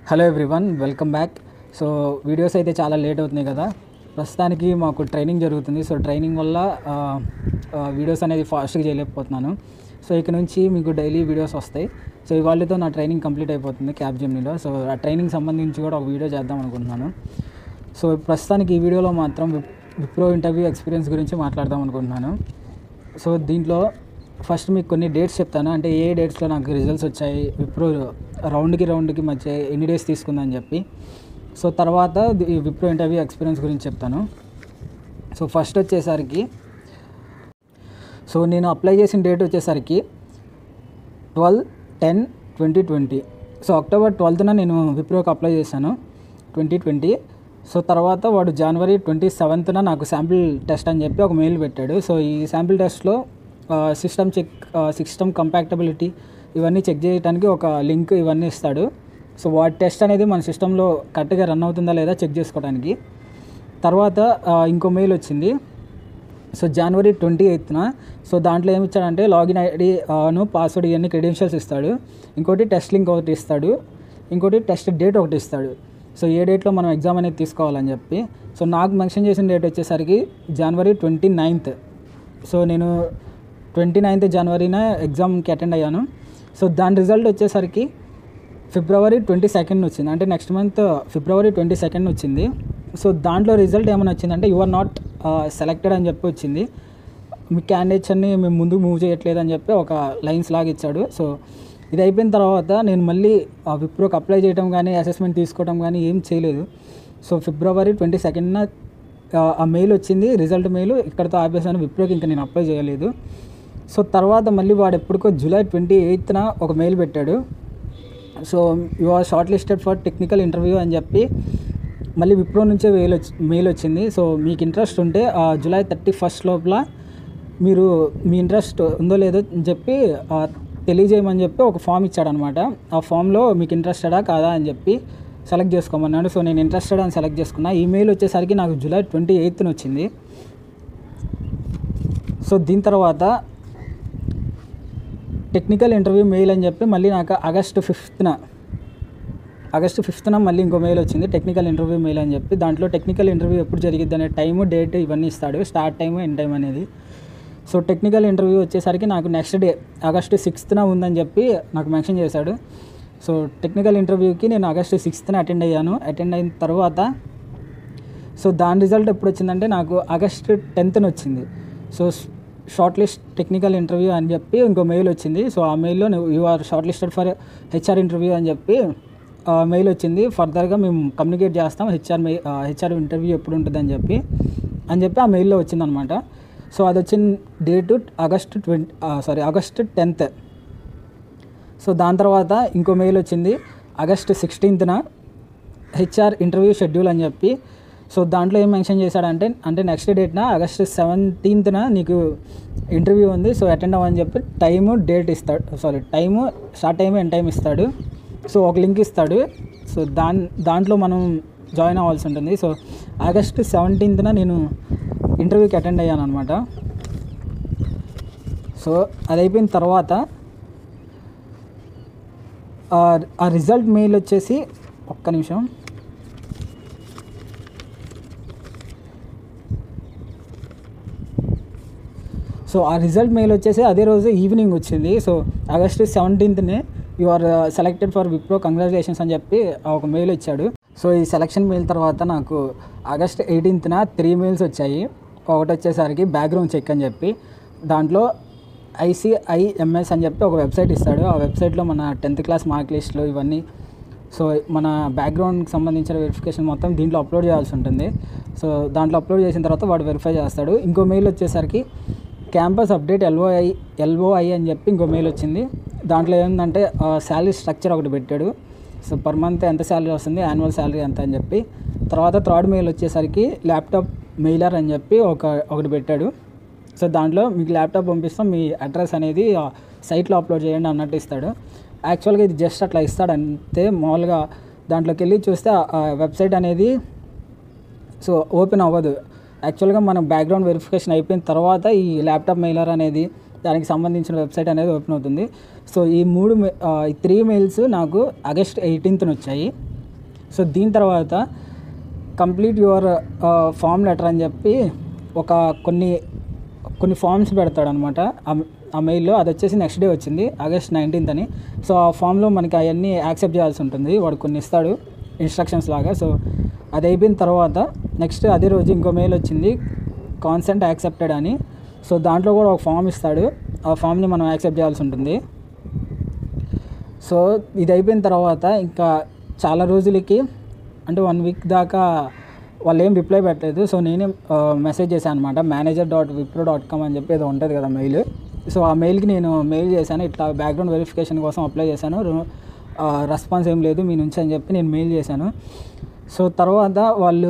Hello everyone, welcome back. So videos అయితే చాలా late అవుతున్నాయి కదా. ప్రస్తుతానికి మాకు ట్రైనింగ్ జరుగుతుంది. సో ట్రైనింగ్ వల్ల వీడియోస్ అనేది ఫాస్ట్గా చేయలేకపోతున్నాను. సో ఇక నుంచి మీకు డైలీ వీడియోస్ వస్తాయి. సో ఇవాళతో నా ట్రైనింగ్ కంప్లీట్ అయిపోతుంది క్యాప్జెమినీలో. సో ఆ ట్రైనింగ్ సంబంధించి కూడా ఒక వీడియో చేద్దాం అనుకుంటున్నాను. సో ప్రస్తుతానికి ఈ వీడియోలో మాత్రం విప్రో ఇంటర్వ్యూ ఎక్స్పీరియన్స్ గురించి మాట్లాడదాం అనుకుంటున్నాను. సో దీంట్లో ఫస్ట్ మీకు కొన్ని డేట్స్ చెప్తాను, అంటే ఏ డేట్స్లో నాకు రిజల్ట్స్ వచ్చాయి, విప్రో రౌండ్కి మధ్య ఎన్ని డేస్ తీసుకుందని చెప్పి. సో తర్వాత విప్రో ఇంటర్వ్యూ ఎక్స్పీరియన్స్ గురించి చెప్తాను. సో ఫస్ట్ వచ్చేసరికి నేను అప్లై చేసిన డేట్ వచ్చేసరికి 12/10/2020. సో అక్టోబర్ 12న నేను విప్రోకి అప్లై చేశాను 2020. సో తర్వాత వాడు జనవరి 27న నాకు శాంపిల్ టెస్ట్ అని చెప్పి ఒక మెయిల్ పెట్టాడు. సో ఈ శాంపిల్ టెస్ట్లో సిస్టమ్ కంపాక్టబిలిటీ ఇవన్నీ చెక్ చేయడానికి ఒక లింక్ ఇవన్నీ ఇస్తాడు. సో వాటి టెస్ట్ అనేది మన సిస్టంలో కరెక్ట్గా రన్ అవుతుందా లేదా చెక్ చేసుకోవడానికి. తర్వాత ఇంకో మెయిల్ వచ్చింది. సో జనవరి 28న. సో దాంట్లో ఏమి ఇచ్చాడంటే లాగిన్ ఐడిను పాస్వర్డ్ ఇవన్నీ క్రెడెన్షియల్స్ ఇస్తాడు. ఇంకోటి టెస్ట్ లింక్ ఒకటి ఇస్తాడు, ఇంకోటి టెస్ట్ డేట్ ఒకటి ఇస్తాడు. సో ఏ డేట్లో మనం ఎగ్జామ్ అనేది తీసుకోవాలని చెప్పి. సో నాకు మెన్షన్ చేసిన డేట్ వచ్చేసరికి జనవరి 29th. సో నేను 29th జనవరిన ఎగ్జామ్కి అటెండ్ అయ్యాను. సో దాని రిజల్ట్ వచ్చేసరికి ఫిబ్రవరి 22nd వచ్చింది, అంటే నెక్స్ట్ మంత్ ఫిబ్రవరి 22nd వచ్చింది. సో దాంట్లో రిజల్ట్ ఏమైనా వచ్చిందంటే యు ఆర్ నాట్ సెలెక్టెడ్ అని చెప్పి వచ్చింది. మీ క్యాండిడేట్స్ అన్ని మేము ముందు మూవ్ చేయట్లేదు అని చెప్పి ఒక లైన్స్ లాగా ఇచ్చాడు. సో ఇది అయిపోయిన తర్వాత నేను మళ్ళీ విప్రోకి అప్లై చేయడం కానీ అసెస్మెంట్ తీసుకోవడం కానీ ఏం చేయలేదు. సో ఫిబ్రవరి 22nd ఆ మెయిల్ వచ్చింది, రిజల్ట్ మెయిల్. ఇక్కడతో ఆపేసాను, విప్రోకి ఇంకా నేను అప్లై చేయలేదు. సో తర్వాత మళ్ళీ వాడు ఎప్పటికో జూలై 28న ఒక మెయిల్ పెట్టాడు. So you are shortlisted for technical interview అని చెప్పి మళ్ళీ విప్రో నుంచే మెయిల్ వచ్చింది. సో మీకు ఇంట్రెస్ట్ ఉంటే జూలై 31st లోపల మీరు మీ ఇంట్రెస్ట్ ఉందో లేదో అని చెప్పి తెలియజేయమని చెప్పి ఒక ఫామ్ ఇచ్చాడనమాట. ఆ ఫామ్లో మీకు ఇంట్రెస్టెడా కాదా అని చెప్పి సెలెక్ట్ చేసుకోమన్నాడు. సో నేను ఇంట్రెస్టెడ్ అని సెలెక్ట్ చేసుకున్నా. ఈ మెయిల్ వచ్చేసరికి నాకు జూలై 28న వచ్చింది. సో దీని తర్వాత టెక్నికల్ ఇంటర్వ్యూ మెయిల్ అని చెప్పి మళ్ళీ నాకు ఆగస్టు 5న మళ్ళీ ఇంకో మెయిల్ వచ్చింది, టెక్నికల్ ఇంటర్వ్యూ మెయిల్ అని చెప్పి. దాంట్లో టెక్నికల్ ఇంటర్వ్యూ ఎప్పుడు జరిగిద్ది అనే టైము, డేట్ ఇవన్నీ ఇస్తాడు, స్టార్ట్ టైము, ఎండ్ టైం అనేది. సో టెక్నికల్ ఇంటర్వ్యూ వచ్చేసరికి నాకు నెక్స్ట్ డే ఆగస్టు 6న ఉందని చెప్పి నాకు మెన్షన్ చేశాడు. సో టెక్నికల్ ఇంటర్వ్యూకి నేను ఆగస్టు 6న అటెండ్ అయ్యాను. అటెండ్ అయిన తర్వాత సో దాని రిజల్ట్ ఎప్పుడు వచ్చిందంటే నాకు ఆగస్టు 10న వచ్చింది. So shortlist technical interview అని చెప్పి ఇంకో మెయిల్ వచ్చింది. సో ఆ మెయిల్లో you are shortlisted for HR interview అని చెప్పి మెయిల్ వచ్చింది. ఫర్దర్గా మేము కమ్యూనికేట్ చేస్తాం, హెచ్ఆర్ ఇంటర్వ్యూ ఎప్పుడు ఉంటుంది అని చెప్పి ఆ మెయిల్లో వచ్చిందనమాట. సో అది వచ్చిన డేటు ఆగస్టు 10th. సో దాని తర్వాత ఇంకో మెయిల్ వచ్చింది ఆగస్టు 16న హెచ్ఆర్ ఇంటర్వ్యూ షెడ్యూల్ అని చెప్పి. సో దాంట్లో ఏం మెన్షన్ చేశాడంటే నెక్స్ట్ డేట్న ఆగస్టు 17న నీకు ఇంటర్వ్యూ ఉంది, సో అటెండ్ అవ్వని చెప్పి టైము, డేట్ ఇస్తాడు. Time, start time, end time ఇస్తాడు. సో ఒక లింక్ ఇస్తాడు. సో దాంట్లో మనం జాయిన్ అవ్వాల్సి ఉంటుంది. సో ఆగస్టు 17న నేను ఇంటర్వ్యూకి అటెండ్ అయ్యాను అనమాట. సో అది అయిపోయిన తర్వాత ఆ రిజల్ట్ మెయిల్ వచ్చేసి ఒక్క నిమిషం. సో ఆ రిజల్ట్ మెయిల్ వచ్చేసి అదే రోజు ఈవినింగ్ వచ్చింది. సో ఆగస్టు 17నే you are selected for Wipro, congratulations అని చెప్పి ఒక మెయిల్ ఇచ్చాడు. సో ఈ సెలక్షన్ మెయిల్ తర్వాత నాకు ఆగస్టు 18న 3 మెయిల్స్ వచ్చాయి. ఒకటి వచ్చేసరికి బ్యాక్గ్రౌండ్ చెక్ అని చెప్పి, దాంట్లో ICIMS అని చెప్పి ఒక వెబ్సైట్ ఇస్తాడు. ఆ వెబ్సైట్లో మన 10th క్లాస్ మార్క్ లిస్టులు ఇవన్నీ, సో మన బ్యాక్గ్రౌండ్కి సంబంధించిన వెరిఫికేషన్ మొత్తం దీంట్లో అప్లోడ్ చేయాల్సి ఉంటుంది. సో దాంట్లో అప్లోడ్ చేసిన తర్వాత వాడు వెరిఫై చేస్తాడు. ఇంకో మెయిల్ వచ్చేసరికి క్యాంపస్ అప్డేట్ LOI అని చెప్పి ఇంకో మెయిల్ వచ్చింది. దాంట్లో ఏంటంటే శాలరీ స్ట్రక్చర్ ఒకటి పెట్టాడు. సో పర్ మంత్ ఎంత శాలరీ వస్తుంది, యాన్యువల్ శాలరీ ఎంత అని చెప్పి. తర్వాత థర్డ్ మెయిల్ వచ్చేసరికి ల్యాప్టాప్ మెయిలర్ అని చెప్పి ఒకటి పెట్టాడు. సో దాంట్లో మీకు ల్యాప్టాప్ పంపిస్తాం, మీ అడ్రస్ అనేది సైట్లో అప్లోడ్ చేయండి అన్నట్టు ఇస్తాడు. యాక్చువల్గా ఇది జస్ట్ అట్లా ఇస్తాడు అంతే. మామూలుగా దాంట్లోకి వెళ్ళి చూస్తే ఆ వెబ్సైట్ అనేది సో ఓపెన్ అవ్వదు. యాక్చువల్గా మనం బ్యాక్గ్రౌండ్ వెరిఫికేషన్ అయిపోయిన తర్వాత ఈ ల్యాప్టాప్ మెయిలర్ అనేది దానికి సంబంధించిన వెబ్సైట్ అనేది ఓపెన్ అవుతుంది. సో ఈ 3 మెయిల్స్ నాకు ఆగస్ట్ 18న వచ్చాయి. సో దీని తర్వాత కంప్లీట్ యువర్ ఫామ్ లెటర్ అని చెప్పి ఒక కొన్ని ఫామ్స్ పెడతాడనమాట ఆ మెయిల్లో. అది వచ్చేసి నెక్స్ట్ డే వచ్చింది, August 19th అని. సో ఆ ఫామ్లో మనకి అవన్నీ యాక్సెప్ట్ చేయాల్సి ఉంటుంది, వాడు కొన్ని ఇస్తాడు ఇన్స్ట్రక్షన్స్ లాగా. సో అది అయిపోయిన తర్వాత నెక్స్ట్ అదే రోజు ఇంకో మెయిల్ వచ్చింది, కాన్సెంట్ యాక్సెప్టెడ్ అని. సో దాంట్లో కూడా ఒక ఫామ్ ఇస్తాడు, ఆ ఫామ్ని మనం యాక్సెప్ట్ చేయాల్సి ఉంటుంది. సో ఇది అయిపోయిన తర్వాత ఇంకా చాలా రోజులకి అంటే 1 వీక్ దాకా వాళ్ళు ఏం రిప్లై పెట్టలేదు. సో నేనే మెసేజ్ చేశాను అనమాట, manager.wipro.com అని చెప్పి ఏదో ఉంటుంది కదా మెయిల్. సో ఆ మెయిల్కి నేను మెయిల్ చేశాను, ఇట్లా బ్యాక్గ్రౌండ్ వెరిఫికేషన్ కోసం అప్లై చేశాను, రెస్పాన్స్ ఏం లేదు మీ నుంచి అని చెప్పి నేను మెయిల్ చేశాను. సో తర్వాత వాళ్ళు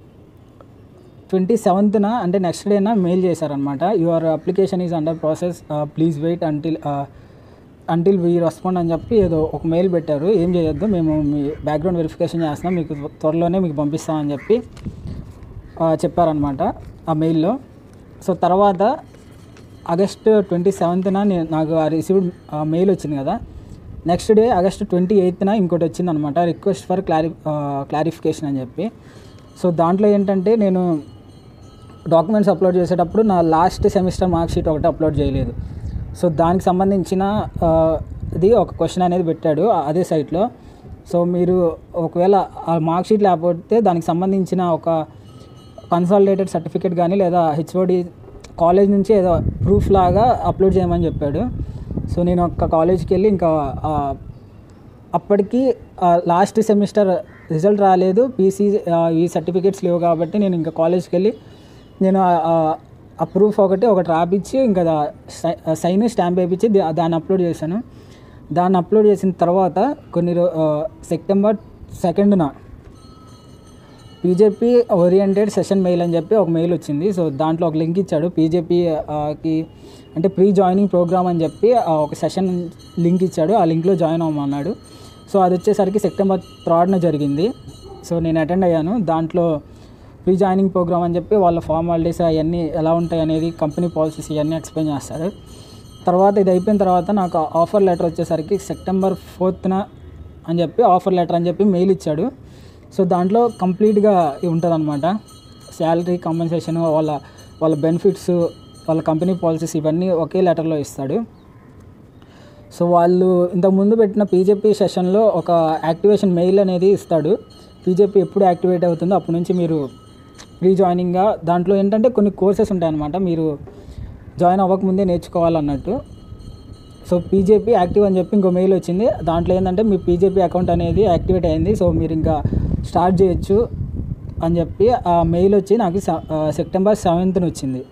27th అంటే నెక్స్ట్ డేన మెయిల్ చేశారనమాట, your application is under process, please wait until we respond అని చెప్పి ఏదో ఒక మెయిల్ పెట్టారు. ఏం చేయొద్దు, మేము మీ బ్యాక్గ్రౌండ్ వెరిఫికేషన్ చేస్తున్నాం, మీకు త్వరలోనే మీకు పంపిస్తామని చెప్పి చెప్పారనమాట ఆ మెయిల్లో. సో తర్వాత August 27th నాకు ఆ రిసీవ్డ్ మెయిల్ వచ్చింది కదా. నెక్స్ట్ డే August 28th ఇంకోటి వచ్చిందనమాట, రిక్వెస్ట్ ఫర్ క్లారిఫికేషన్ అని చెప్పి. సో దాంట్లో ఏంటంటే నేను డాక్యుమెంట్స్ అప్లోడ్ చేసేటప్పుడు నా లాస్ట్ సెమిస్టర్ మార్క్ షీట్ ఒకటి అప్లోడ్ చేయలేదు. సో దానికి సంబంధించిన ఇది ఒక క్వశ్చన్ అనేది పెట్టాడు అదే సైట్లో. సో మీరు ఒకవేళ ఆ మార్క్ షీట్ లేకపోతే దానికి సంబంధించిన ఒక కన్సాలిడేటెడ్ సర్టిఫికేట్ కానీ లేదా HOD కాలేజ్ నుంచి ఏదో ప్రూఫ్ లాగా అప్లోడ్ చేయమని చెప్పాడు. సో నేను ఒక కాలేజ్కి వెళ్ళి ఇంకా అప్పటికి లాస్ట్ సెమిస్టర్ రిజల్ట్ రాలేదు, ఈ సర్టిఫికేట్స్ లేవు కాబట్టి నేను ఇంకా కాలేజ్కి వెళ్ళి నేను ఆ ప్రూఫ్ ఒకటి రాపించి ఇంకా సైన్ స్టాంప్ వేయించి దాన్ని అప్లోడ్ చేశాను. దాన్ని అప్లోడ్ చేసిన తర్వాత September 2nd PJP oriented session mail అని చెప్పి ఒక మెయిల్ వచ్చింది. సో దాంట్లో ఒక లింక్ ఇచ్చాడు PJPకి అంటే ప్రీ జాయినింగ్ ప్రోగ్రామ్ అని చెప్పి ఒక సెషన్ లింక్ ఇచ్చాడు, ఆ లింక్లో జాయిన్ అవ్వమన్నాడు. సో అది వచ్చేసరికి September 3rd జరిగింది. సో నేను అటెండ్ అయ్యాను. దాంట్లో ప్రీ జాయినింగ్ ప్రోగ్రామ్ అని చెప్పి వాళ్ళ ఫార్మాలిటీస్ అవన్నీ ఎలా ఉంటాయి అనేది, కంపెనీ పాలసీస్ ఇవన్నీ ఎక్స్ప్లెయిన్ చేస్తారు. తర్వాత ఇది అయిపోయిన తర్వాత నాకు ఆఫర్ లెటర్ వచ్చేసరికి September 4th అని చెప్పి ఆఫర్ లెటర్ అని చెప్పి మెయిల్ ఇచ్చాడు. సో దాంట్లో కంప్లీట్గా ఉంటుంది అనమాట, శాలరీ, కాంపెన్సేషన్, వాళ్ళ బెనిఫిట్స్, వాళ్ళ కంపెనీ పాలసీస్ ఇవన్నీ ఒకే లెటర్లో ఇస్తాడు. సో వాళ్ళు ఇంతకుముందు పెట్టిన PJP సెషన్లో ఒక యాక్టివేషన్ మెయిల్ అనేది ఇస్తాడు. PJP ఎప్పుడు యాక్టివేట్ అవుతుందో అప్పటి నుంచి మీరు ప్రీ జాయినింగ్గా దాంట్లో ఏంటంటే కొన్ని కోర్సెస్ ఉంటాయన్నమాట, మీరు జాయిన్ అవ్వకముందే నేర్చుకోవాలన్నట్టు. సో PJP యాక్టివ్ అని చెప్పి ఇంకో మెయిల్ వచ్చింది. దాంట్లో ఏంటంటే మీ PJP అకౌంట్ అనేది యాక్టివేట్ అయింది, సో మీరు ఇంకా స్టార్ట్ చేయొచ్చు అని చెప్పి ఆ మెయిల్ వచ్చి నాకు September 7th వచ్చింది.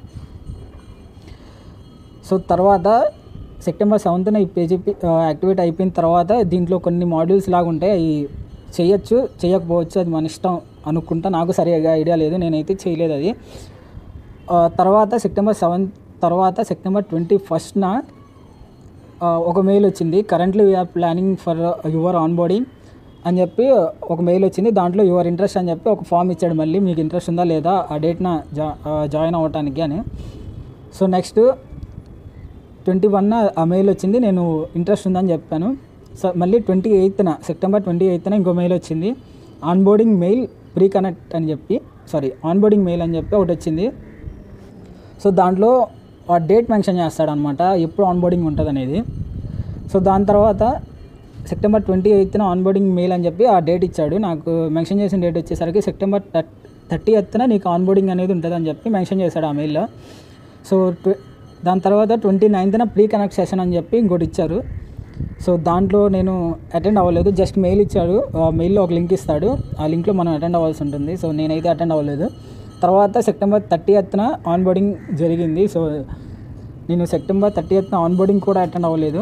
సో తర్వాత September 7th ఈ PJP యాక్టివేట్ అయిపోయిన తర్వాత దీంట్లో కొన్ని మాడ్యూల్స్ లాగా ఉంటాయి, అవి చేయొచ్చు చేయకపోవచ్చు, అది మన ఇష్టం అనుకుంటా, నాకు సరిగా ఐడియా లేదు, నేనైతే చేయలేదు అది. తర్వాత September 7th తర్వాత September 21st ఒక మెయిల్ వచ్చింది, currently we are planning for your onboarding అని చెప్పి ఒక మెయిల్ వచ్చింది. దాంట్లో యువర్ ఇంట్రెస్ట్ అని చెప్పి ఒక ఫామ్ ఇచ్చాడు, మళ్ళీ మీకు ఇంట్రెస్ట్ ఉందా లేదా ఆ డేట్న జాయిన్ అవ్వటానికి అని. సో నెక్స్ట్ 21 ఆ మెయిల్ వచ్చింది, నేను ఇంట్రెస్ట్ ఉందని చెప్పాను. సో మళ్ళీ September 28th ఇంకో మెయిల్ వచ్చింది, ఆన్బోర్డింగ్ మెయిల్ ప్రీ కనెక్ట్ అని చెప్పి ఆన్బోర్డింగ్ మెయిల్ అని చెప్పి ఒకటి వచ్చింది. సో దాంట్లో ఆ డేట్ మెన్షన్ చేస్తాడనమాట, ఎప్పుడు ఆన్బోర్డింగ్ ఉంటుంది అనేది. సో దాని తర్వాత September 28th ఆన్బోర్డింగ్ మెయిల్ అని చెప్పి ఆ డేట్ ఇచ్చాడు. నాకు మెన్షన్ చేసిన డేట్ వచ్చేసరికి September 30th నీకు ఆన్బోర్డింగ్ అనేది ఉంటుంది అని చెప్పి మెన్షన్ చేశాడు ఆ మెయిల్లో. సో దాని తర్వాత 29th ప్రీ కనెక్ట్ సెషన్ అని చెప్పి ఇంకోటి ఇచ్చారు. సో దాంట్లో నేను అటెండ్ అవ్వలేదు, జస్ట్ మెయిల్ ఇచ్చాడు, మెయిల్లో ఒక లింక్ ఇస్తాడు, ఆ లింక్లో మనం అటెండ్ అవ్వాల్సి ఉంటుంది. సో నేనైతే అటెండ్ అవ్వలేదు. తర్వాత September 30th ఆన్బోర్డింగ్ జరిగింది. సో నేను September 30th ఆన్బోర్డింగ్ కూడా అటెండ్ అవ్వలేదు.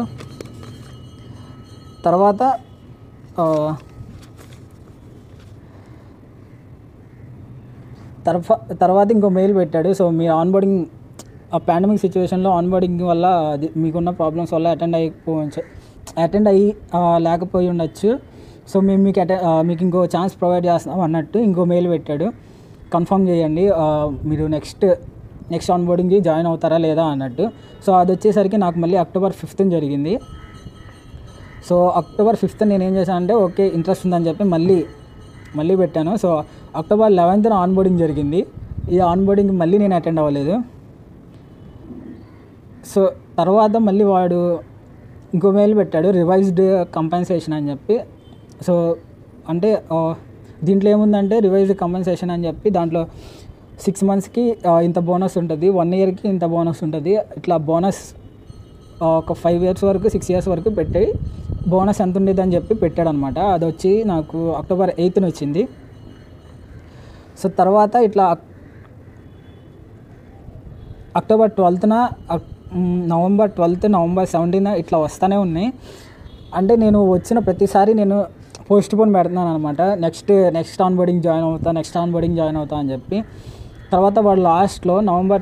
తర్వాత తర్వాత ఇంకో మెయిల్ పెట్టాడు. సో మీరు ఆన్బోర్డింగ్ ఆ పాండమిక్ సిచ్యువేషన్లో ఆన్బోర్డింగ్ వల్ల మీకున్న ప్రాబ్లమ్స్ వల్ల అటెండ్ అయ్యి లేకపోయి ఉండొచ్చు, సో మేము మీకు ఇంకో ఛాన్స్ ప్రొవైడ్ చేస్తాం అన్నట్టు ఇంకో మెయిల్ పెట్టాడు, కన్ఫర్మ్ చేయండి మీరు నెక్స్ట్ ఆన్బోర్డింగ్కి జాయిన్ అవుతారా లేదా అన్నట్టు. సో అది వచ్చేసరికి నాకు మళ్ళీ October 5th జరిగింది. సో October 5th నేను ఏం చేశానంటే ఓకే ఇంట్రెస్ట్ ఉందని చెప్పి మళ్ళీ మళ్ళీ పెట్టాను. సో అక్టోబర్ 11th ఆన్బోర్డింగ్ జరిగింది. ఈ ఆన్బోర్డింగ్ మళ్ళీ నేను అటెండ్ అవ్వలేదు. సో తర్వాత మళ్ళీ వాడు ఇంకో మెయిల్ పెట్టాడు, రివైజ్డ్ కంపెన్సేషన్ అని చెప్పి. సో అంటే దీంట్లో ఏముందంటే రివైజ్డ్ కంపెన్సేషన్ అని చెప్పి దాంట్లో 6 monthsకి ఇంత బోనస్ ఉంటుంది, 1 yearకి ఇంత బోనస్ ఉంటుంది. ఇట్లా బోనస్ ఒక 5 years వరకు 6 years వరకు పెట్టి బోనస్ ఎంత ఉండేది అని చెప్పి పెట్టాడు అనమాట. అది వచ్చి నాకు October 8th వచ్చింది. సో తర్వాత ఇట్లా October 12th, November 12th, November 17th ఇట్లా వస్తూనే ఉన్నాయి. అంటే నేను వచ్చిన ప్రతిసారి నేను పోస్ట్ పోన్ పెడుతున్నాను అనమాట. నెక్స్ట్ ఆన్బోర్డింగ్ జాయిన్ అవుతా అని చెప్పి. తర్వాత వాడు లాస్ట్లో November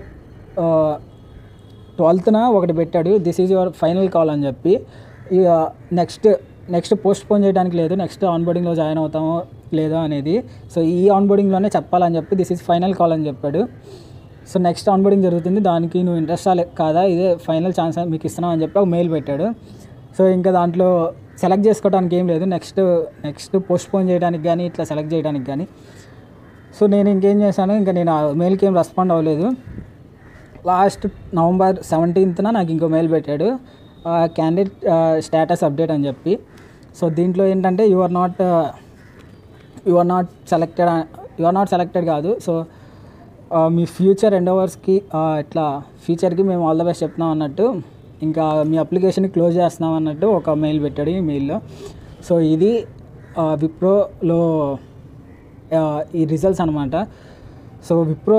12th ఒకటి పెట్టాడు, this is your final call అని చెప్పి. ఇక నెక్స్ట్ పోస్ట్ పోన్ చేయడానికి లేదు, నెక్స్ట్ ఆన్బోర్డింగ్లో జాయిన్ అవుతామో లేదో అనేది. సో ఈ ఆన్బోర్డింగ్లోనే చెప్పాలని చెప్పి దిస్ ఈజ్ ఫైనల్ కాల్ అని చెప్పాడు. సో నెక్స్ట్ ఆన్బోర్డింగ్ జరుగుతుంది, దానికి నువ్వు ఇంట్రెస్ట్ కాదా, ఇదే ఫైనల్ ఛాన్స్ మీకు ఇస్తున్నావు అని చెప్పి ఒక మెయిల్ పెట్టాడు. సో ఇంకా దాంట్లో సెలెక్ట్ చేసుకోవడానికి ఏం లేదు, నెక్స్ట్ పోస్ట్ పోన్ చేయడానికి కానీ ఇట్లా సెలెక్ట్ చేయడానికి కానీ. సో నేను ఇంకేం చేశాను, ఇంకా నేను ఆ మెయిల్కి ఏం రెస్పాండ్ అవ్వలేదు. లాస్ట్ November 17th నాకు ఇంకో మెయిల్ పెట్టాడు, క్యాండిడేట్ స్టేటస్ అప్డేట్ అని చెప్పి. సో దీంట్లో ఏంటంటే యు ఆర్ నాట్ సెలెక్టెడ్ కాదు. సో మీ ఫ్యూచర్ ఎండోవర్స్కి ఇట్లా ఫ్యూచర్కి మేము ఆల్ ద బెస్ట్ చెప్తున్నాం అన్నట్టు, ఇంకా మీ అప్లికేషన్ని క్లోజ్ చేస్తున్నాం అన్నట్టు ఒక మెయిల్ పెట్టాడు ఈ మెయిల్లో. సో ఇది విప్రోలో ఈ రిజల్ట్స్ అనమాట. సో విప్రో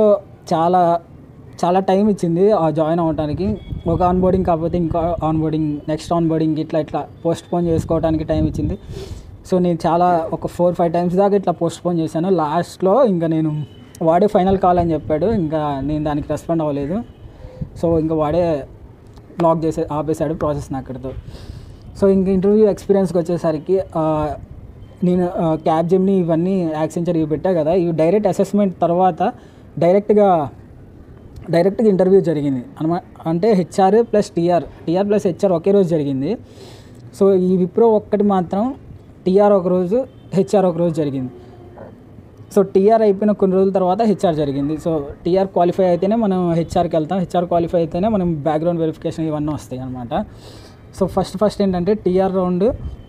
చాలా టైం ఇచ్చింది జాయిన్ అవ్వడానికి. ఒక ఆన్బోర్డింగ్ కాకపోతే ఇంకో ఆన్బోర్డింగ్, నెక్స్ట్ ఆన్బోర్డింగ్ ఇట్లా పోస్ట్ పోన్ చేసుకోవడానికి టైం ఇచ్చింది. సో నేను ఒక 4-5 times దాకా ఇట్లా పోస్ట్ పోన్ చేశాను. లాస్ట్లో ఇంకా నేను వాడే ఫైనల్ కాల్ అని చెప్పాడు, ఇంకా నేను దానికి రెస్పాండ్ అవ్వలేదు. సో ఇంకా వాడే బ్లాక్ ఆపేశాడు ప్రాసెస్ని అక్కడితో. సో ఇంక ఇంటర్వ్యూ ఎక్స్పీరియన్స్కి వచ్చేసరికి నేను క్యాప్జెమినీ ఇవన్నీ యాక్సెంచర్ ఇవి పెట్టా కదా, ఇవి డైరెక్ట్ అసెస్మెంట్ తర్వాత డైరెక్ట్గా ఇంటర్వ్యూ జరిగింది అనమాట. అంటే HR ప్లస్ HR ఒకే రోజు జరిగింది. సో ఈ విప్రో ఒక్కటి మాత్రం TR ఒక రోజు, HR ఒక రోజు జరిగింది. సో TR అయిపోయిన కొన్ని రోజుల తర్వాత HR జరిగింది. సో TR క్వాలిఫై అయితేనే మనం HRకి వెళ్తాం, HR క్వాలిఫై అయితేనే మనం బ్యాక్గ్రౌండ్ వెరిఫికేషన్ ఇవన్నీ వస్తాయి అనమాట. సో ఫస్ట్ ఏంటంటే TR round.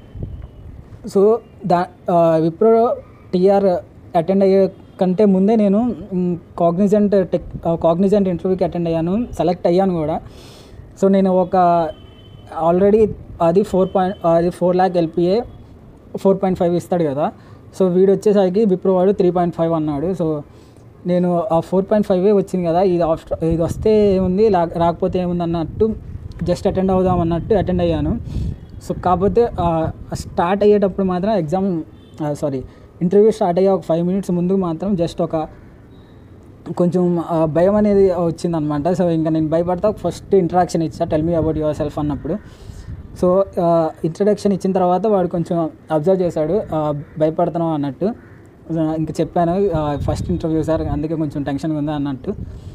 So Wipro TR attend అయ్యే కంటే ముందే నేను కాగ్నిజెంట్ ఇంటర్వ్యూకి అటెండ్ అయ్యాను, సెలెక్ట్ అయ్యాను కూడా. సో నేను ఆల్రెడీ అది 4 lakh LPA 4.5 ఇస్తాడు కదా. సో వీడు వచ్చేసరికి విప్రో వాడు 3.5 అన్నాడు. సో నేను ఆ 4.5 వచ్చింది కదా, ఇది వస్తే ఏముంది, రాకపోతే ఏముంది అన్నట్టు జస్ట్ అటెండ్ అవుదాం అన్నట్టు అటెండ్ అయ్యాను. సో కాకపోతే స్టార్ట్ అయ్యేటప్పుడు మాత్రం ఇంటర్వ్యూ స్టార్ట్ అయ్యే ఒక 5 minutes ముందు మాత్రం జస్ట్ కొంచెం భయం అనేది వచ్చిందనమాట. సో ఇంకా నేను భయపడతా ఫస్ట్ ఇంట్రాక్షన్ ఇచ్చా, tell me about yourself అన్నప్పుడు. సో ఇంట్రడక్షన్ ఇచ్చిన తర్వాత వాడు కొంచెం అబ్జర్వ్ చేశాడు, భయపడుతున్నావు అన్నట్టు. ఇంకా చెప్పాను ఫస్ట్ ఇంటర్వ్యూ సార్, అందుకే కొంచెం టెన్షన్గా ఉందా అన్నట్టు.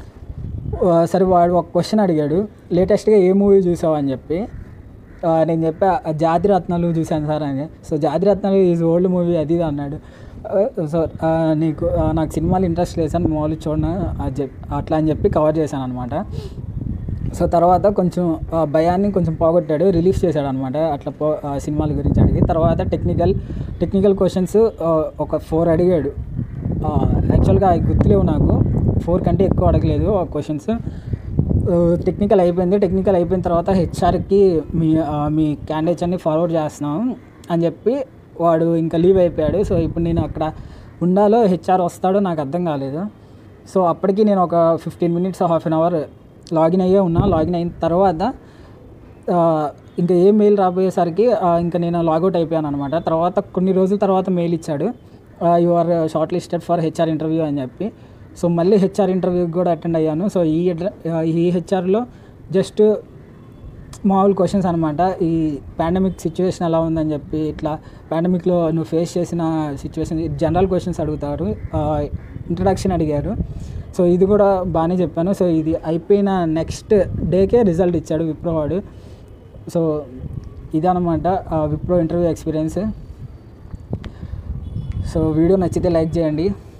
సరే వాడు ఒక క్వశ్చన్ అడిగాడు, లేటెస్ట్గా ఏ మూవీ చూసావు అని చెప్పి. నేను చెప్పా జాతిరత్నాలు చూశాను సార్ అని. So Jathiratnalu is old movie అది అన్నాడు. సో నాకు సినిమాలు ఇంట్రెస్ట్ లేదు సార్, మామూలు చూడను అట్లా అని చెప్పి కవర్ చేశాను అనమాట. సో తర్వాత కొంచెం భయాన్ని కొంచెం పోగొట్టాడు, రిలీఫ్ చేశాడు అనమాట అట్లా సినిమాల గురించి అడిగి. తర్వాత టెక్నికల్ క్వశ్చన్స్ ఒక 4 అడిగాడు. యాక్చువల్గా అవి గుర్తులేవు నాకు, 4 కంటే ఎక్కువ అడగలేదు ఆ క్వశ్చన్స్. టెక్నికల్ అయిపోయిన తర్వాత HRకి మీ క్యాండిడేట్స్ అన్ని ఫార్వర్డ్ చేస్తున్నాం అని చెప్పి వాడు ఇంకా లీవ్ అయిపోయాడు. సో ఇప్పుడు నేను అక్కడ ఉండాలో HR వస్తాడో నాకు అర్థం కాలేదు. సో అప్పటికి నేను ఒక 15 minutes, half an hour login అయిన తర్వాత ఇంకా ఏ మెయిల్ రాబోయేసరికి ఇంకా నేను లాగౌట్ అయిపోయాను అనమాట. తర్వాత కొన్ని రోజుల తర్వాత మెయిల్ ఇచ్చాడు, you are shortlisted for HR interview అని చెప్పి. సో మళ్ళీ HR ఇంటర్వ్యూకి కూడా అటెండ్ అయ్యాను. సో ఈ HRలో జస్ట్ మామూలు క్వశ్చన్స్ అనమాట, ఈ పాండమిక్ సిచ్యువేషన్ ఎలా ఉందని చెప్పి, ఇట్లా పాండమిక్లో నువ్వు ఫేస్ చేసిన సిచ్యువేషన్, జనరల్ క్వశ్చన్స్ అడుగుతారు. ఇంట్రడక్షన్ అడిగారు. సో ఇది కూడా బాగానే చెప్పాను. సో ఇది అయిపోయిన నెక్స్ట్ డేకే రిజల్ట్ ఇచ్చాడు విప్రో వాడు. సో ఇదనమాట Wipro interview experience. So video నచ్చితే లైక్ చేయండి.